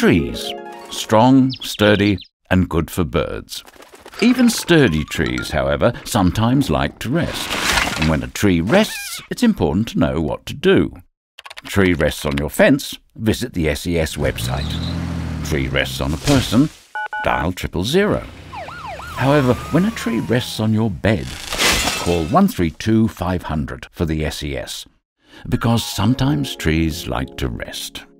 Trees. Strong, sturdy, and good for birds. Even sturdy trees, however, sometimes like to rest. And when a tree rests, it's important to know what to do. Tree rests on your fence, visit the SES website. Tree rests on a person, dial 000. However, when a tree rests on your bed, call 132 500 for the SES, because sometimes trees like to rest.